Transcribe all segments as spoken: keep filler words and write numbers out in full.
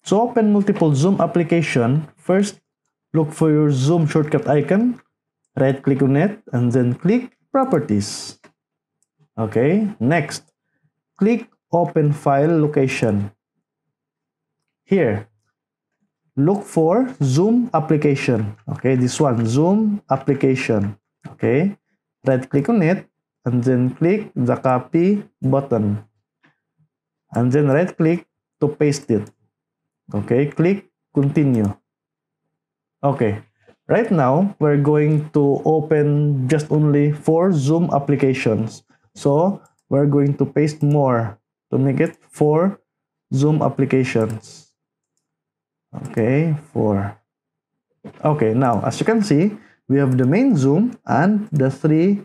To open multiple Zoom application, first look for your Zoom shortcut icon, right click on it, and then click Properties. Okay, next, click Open File Location. Here, look for Zoom application. Okay, this one, Zoom application. Okay, right click on it, and then click the copy button. And then right click to paste it. Okay, click continue. Okay, right now we're going to open just only four Zoom applications. So we're going to paste more to make it four Zoom applications. Okay, four. Okay, now as you can see, we have the main Zoom and the three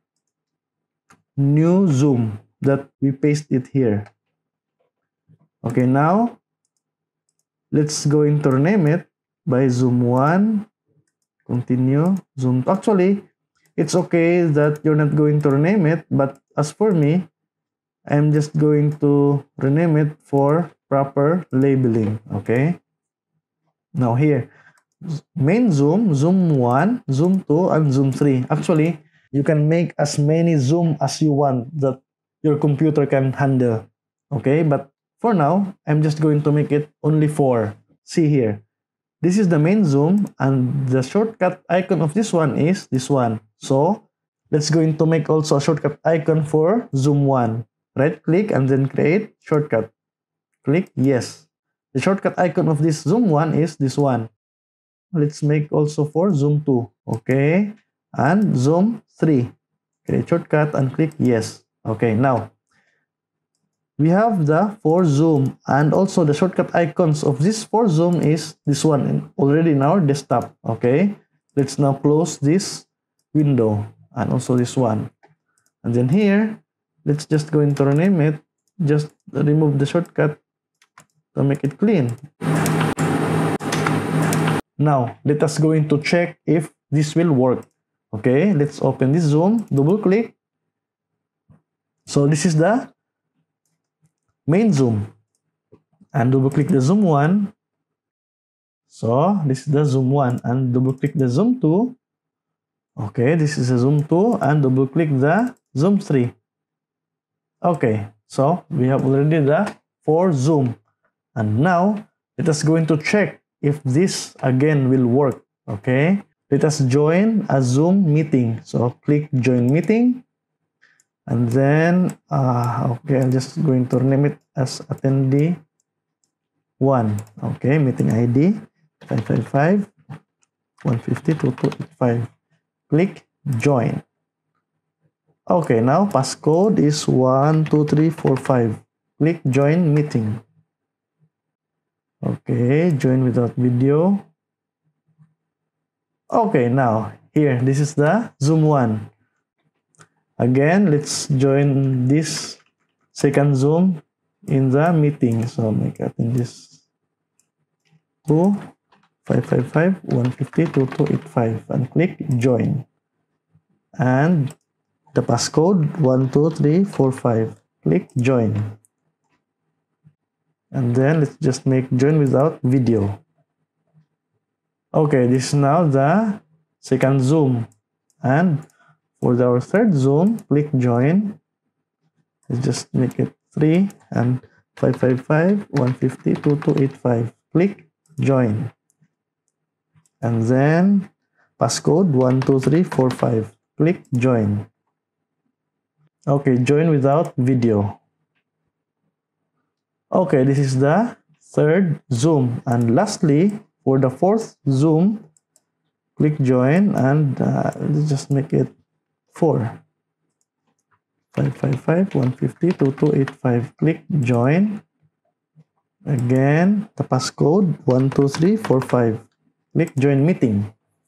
new Zoom that we paste it here. Okay, now let's go into rename it by Zoom one, continue, Zoom two. Actually, it's okay that you're not going to rename it, but as for me, I'm just going to rename it for proper labeling. Okay, now here, main Zoom, Zoom one, Zoom two, and Zoom three. Actually, you can make as many Zoom as you want that your computer can handle. Okay, but for now, I'm just going to make it only four. See here. This is the main Zoom, and the shortcut icon of this one is this one. So, let's going to make also a shortcut icon for Zoom one. Right click and then create shortcut. Click yes. The shortcut icon of this Zoom one is this one. Let's make also for Zoom two. Okay. And Zoom three. Create shortcut and click yes. Okay, now we have the four Zoom, and also the shortcut icons of this four Zoom is this one already in our desktop. Okay, let's now close this window and also this one, and then here let's just go into rename it, just remove the shortcut to make it clean. Now let us go into check if this will work. Okay, let's open this Zoom, double click. So this is the main Zoom, and double click the Zoom one. So this is the Zoom one, and double click the Zoom two. Okay, this is a Zoom two, and double click the Zoom three. Okay, so we have already the four Zoom, and now let us go into check if this again will work. Okay, let us join a Zoom meeting. So click join meeting. And then, uh, okay, I'm just going to rename it as attendee one. Okay, meeting I D five five five, one five zero, two two eight five. Click join. Okay, now passcode is one two three four five. Click join meeting. Okay, join without video. Okay, now here, this is the Zoom one. Again, let's join this second Zoom in the meeting. So make it in this two five five five, one five zero, two two eight five and click join. And the passcode one two three four five. Click join. And then let's just make join without video. Okay, this is now the second Zoom. And for our third Zoom, click join. Let's just make it three and five five five, one five zero, two two eight five. Click join. And then passcode one two three four five. Click join. Okay, join without video. Okay, this is the third Zoom. And lastly, for the fourth Zoom, click join, and uh, let's just make it four. five five five, one five zero, two two eight five. Click join. Again, the passcode one two three four five. Click join meeting.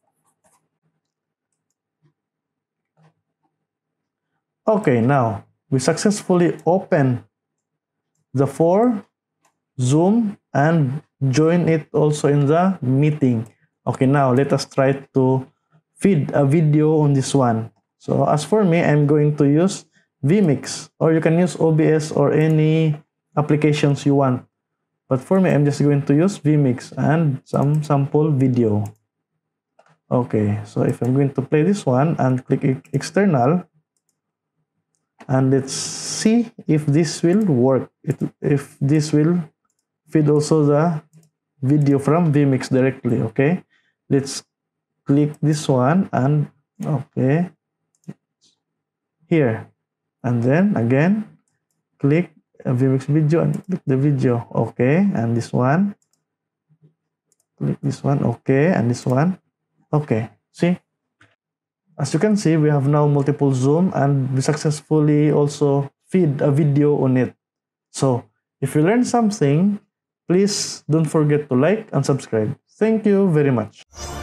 Okay, now we successfully open the four Zoom and join it also in the meeting. Okay, now let us try to feed a video on this one. So as for me, I'm going to use vMix, or you can use O B S or any applications you want. But for me, I'm just going to use vmix and some sample video. Okay, so if I'm going to play this one and click external, and let's see if this will work, it, if this will feed also the video from vmix directly. Okay, let's click this one and okay, here, and then again click vmix video and click the video. Okay, and this one, click this one. Okay, and this one. Okay, see, as you can see, we have now multiple zoom and we successfully also feed a video on it. So if you learned something, please don't forget to like and subscribe. Thank you very much.